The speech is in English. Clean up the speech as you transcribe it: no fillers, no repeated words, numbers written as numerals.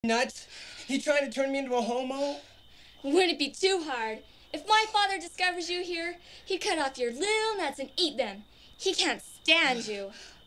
Nuts? He trying to turn me into a homo? Wouldn't it be too hard? If my father discovers you here, he'd cut off your little nuts and eat them. He can't stand you.